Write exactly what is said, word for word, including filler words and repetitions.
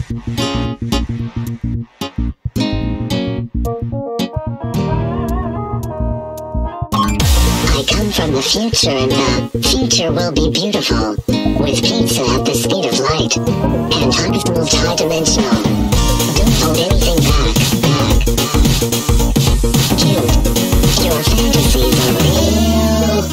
I come from the future and the future will be beautiful, with pizza at the speed of light, and hugs multi-dimensional. Don't hold anything back, back, back. Dude, your fantasies are real.